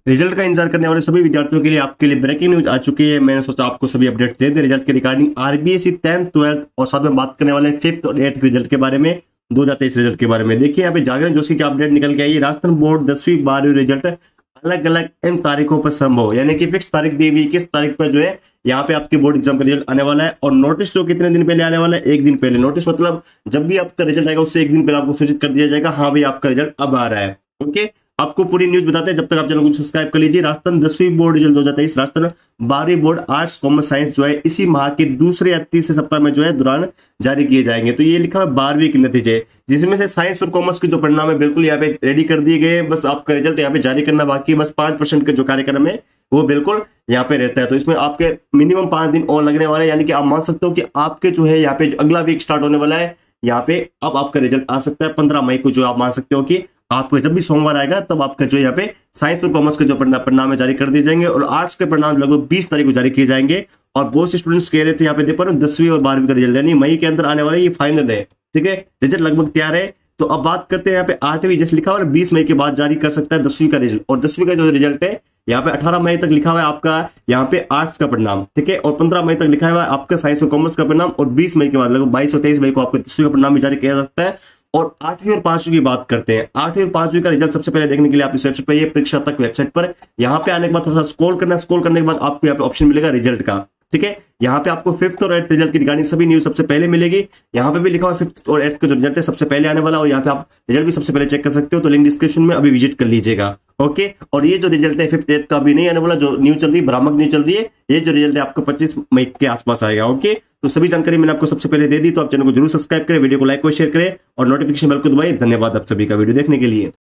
Result का इंतजार करने वाले सभी विद्यार्थियों के लिए आपके लिए ब्रेकिंग न्यूज आ चुकी है। मैंने सोचा आपको सभी अपडेट दे दे रिजल्ट के रिगार्डिंग आरबीएसई 10th 12th और साथ में बात करने वाले 5th और 8th रिजल्ट के बारे में, 2023 रिजल्ट के बारे में। देखिए यहाँ पे जागरण जोशी की अपडेट निकल के आई है। राजस्थान बोर्ड 10वीं 12वीं रिजल्ट अलग अलग इन तारीखों पर संभव, यानी कि फिक्स तारीख दी हुई, किस तारीख पर जो है यहाँ पे आपके बोर्ड एग्जाम का रिजल्ट आने वाला है। और नोटिस जो कितने दिन पहले आने वाला है, एक दिन पहले। नोटिस मतलब जब भी आपका रिजल्ट आएगा उससे एक दिन पहले आपको सूचित कर दिया जाएगा, हाँ भाई आपका रिजल्ट अब आ रहा है। ओके, आपको पूरी न्यूज बताते हैं, जब तक आप चैनल को सब्सक्राइब कर लीजिए। राजस्थान 10वीं बोर्ड रिजल्ट 2023, राजस्थान 12वीं बोर्ड आर्ट्स कॉमर्स साइंस जो है इसी माह के दूसरे या तीसरे सप्ताह में जो है दौरान जारी किए जाएंगे। तो ये लिखा है 12वीं के नतीजे, जिसमें से साइंस और कॉमर्स के जो परिणाम है बिल्कुल यहाँ पे रेडी कर दिए गए। बस आपका रिजल्ट यहाँ पे जारी करना बाकी है। बस 5% के जो कार्यक्रम है वो बिल्कुल यहाँ पे रहता है। तो इसमें आपके मिनिमम 5 दिन और लगने वाले हैं, यानी कि आप मान सकते हो कि आपके जो है यहाँ पे अगला वीक स्टार्ट होने वाला है। यहाँ पे अब आपका रिजल्ट आ सकता है 15 मई को, जो आप मान सकते हो कि आपको जब भी सोमवार आएगा तब आपका जो यहाँ पे साइंस और कॉमर्स के जो परिणाम जारी कर दिए जाएंगे। और आर्ट्स के परिणाम लगभग 20 तारीख को जारी किए जाएंगे। और बहुत से स्टूडेंट्स कह रहे थे यहाँ पे देखो 10वीं और 12वीं का रिजल्ट यानी मई के अंदर आने वाला है, ये फाइनल है। ठीक है, रिजल्ट लगभग तैयार है। तो अब बात करते हैं यहाँ पे 8वीं, जैसे लिखा हुआ है 20 मई के बाद जारी कर सकता है 10वीं का रिजल्ट। और 10वीं का जो रिजल्ट है यहाँ पे 18 मई तक लिखा हुआ है आपका यहाँ पे आर्ट्स का परिणाम। ठीक है, और 15 मई तक लिखा हुआ है आपका साइंस और कॉमर्स का परिणाम। और 20 मई के बाद लगभग 22 और 23 मई को आपको 10वीं का परिणाम भी जारी किया जा सकता है। और 8वीं और 5वीं की बात करते हैं। 8वीं और 5वीं का रिजल्ट सबसे पहले देखने के लिए आप इस वेबसाइट पर, ये परीक्षा तक वेबसाइट पर यहाँ पे आने के बाद थोड़ा सा स्क्रॉल करना। स्क्रॉल करने के बाद आपको यहाँ पे ऑप्शन मिलेगा रिजल्ट का। ठीक है, यहाँ पे आपको 5th और 8th रिजल्ट की रिगार्डिंग सभी न्यूज सबसे पहले मिलेगी। यहाँ पे भी लिखा हुआ 5th और 8th का जो रिजल्ट है सबसे पहले आने वाला, और यहाँ पे आप रिजल्ट भी सबसे पहले चेक कर सकते हो। तो लिंक डिस्क्रिप्शन में अभी विजिट कर लीजिएगा। ओके, और ये जो रिजल्ट है 5th 8th का अभी नहीं आने वाला, जो न्यूज चल रही है, भ्रामक न्यूज चल रही है, ये जो रिजल्ट है आपको 25 मई के आसपास आएगा। ओके, तो सभी जानकारी मैंने आपको सबसे पहले दे दी। तो आप चैनल को जरूर सब्सक्राइब करें, वीडियो को लाइक और शेयर करें और नोटिफिकेशन बेल को दबाएं। धन्यवाद आप सभी का वीडियो देखने के लिए।